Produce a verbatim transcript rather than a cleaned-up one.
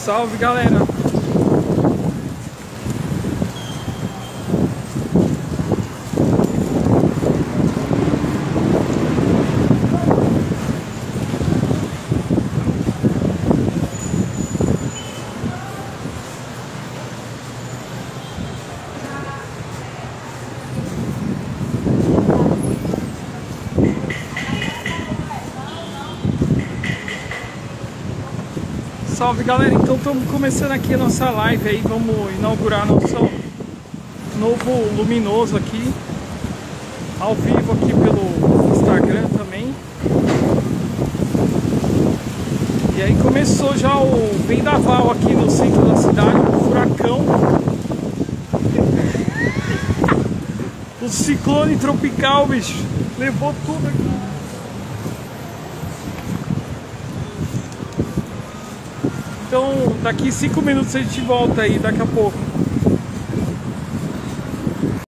Salve, galera! Salve, galera, então estamos começando aqui a nossa live aí, vamos inaugurar nosso novo luminoso aqui, ao vivo aqui pelo Instagram também. E aí começou já o vendaval aqui no centro da cidade, um furacão, o ciclone tropical, bicho, levou tudo aqui. Então, daqui cinco minutos a gente volta aí, daqui a pouco.